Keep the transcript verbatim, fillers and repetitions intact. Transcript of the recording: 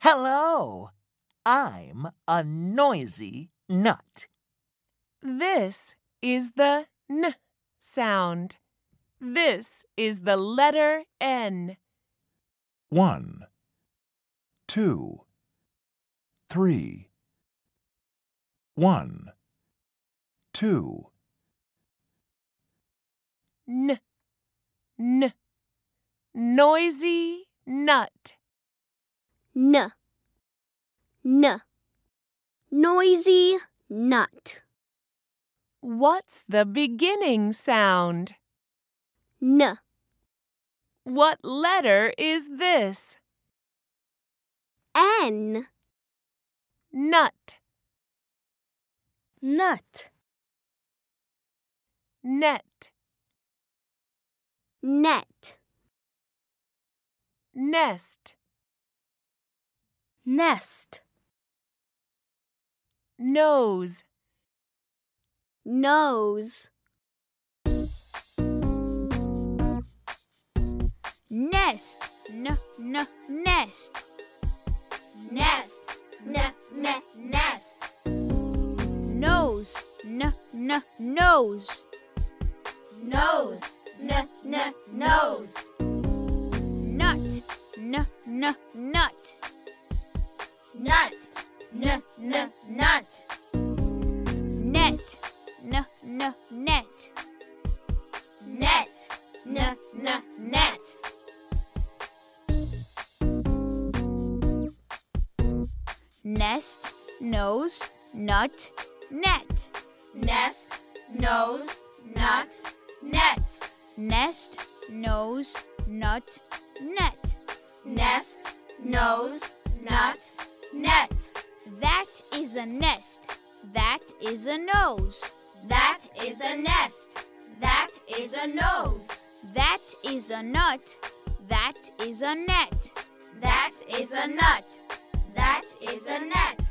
Hello! I'm a noisy nut. This is the N sound. This is the letter N. One, two, three. One, two. N, N. Noisy nut. N, N. Noisy nut. What's the beginning sound? N, What letter is this? N. Nut. Nut. Net. Net. Nest. Nest. Nose. Nose. Nest, n, n, nest. Nest, n, n, nest. Nose, n, n, nose. Nose, n, n, nose. Nut, n, n, nut. Nut, n, n, nut. Net, n, n, net. Net, n, n, net. Nest, nose, nut, net. Nest, nose, nut, net. Nest, nose, nut, net. Nest, nose, nut, net. That is a nest. That is a nose. That is a nest. That is a nose. That is a nut. That is a net. That is a nut. That is a net.